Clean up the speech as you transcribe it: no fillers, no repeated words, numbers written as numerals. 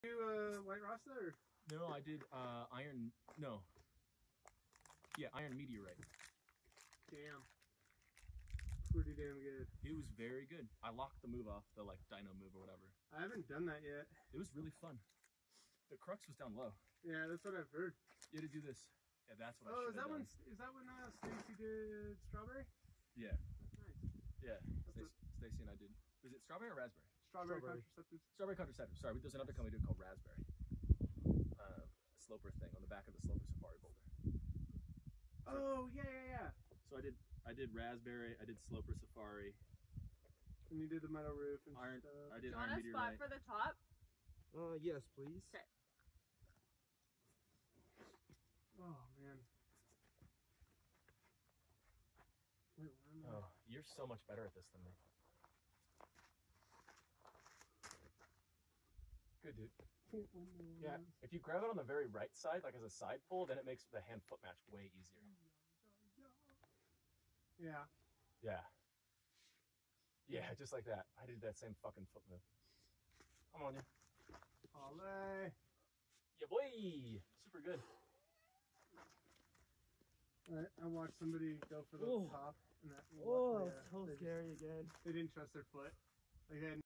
You White Rasta or? No, I did iron. No. Yeah, iron meteorite. Damn. Pretty damn good. It was very good. I locked the move off, the like dino move or whatever. I haven't done that yet. It was really fun. The crux was down low. Yeah, that's what I've heard. You had to do this. Yeah, that's what I Oh, should have done. is that when Stacy did strawberry? Yeah. Nice. Yeah. Stacy and I did. Was it strawberry or raspberry? Strawberry contraceptives. Strawberry contraceptive. Sorry, there's another company called Raspberry. A sloper thing on the back of the sloper safari boulder. Oh yeah. So I did raspberry. I did sloper safari. And you did the metal roof and Iron. stuff. I did Do you iron want a spot meteorite. for the top? Yes, please. Okay. Oh man. Wait, where am I? Oh, you're so much better at this than me. Good, dude. Yeah, if you grab it on the very right side, like as a side pull, then it makes the hand foot match way easier. Yeah. Yeah. Yeah, just like that. I did that same fucking foot move. Come on, you. Olé. Yeah, boy. Super good. I watched somebody go for the top. And that, Oh, yeah, so scary again. They didn't trust their foot. Like they had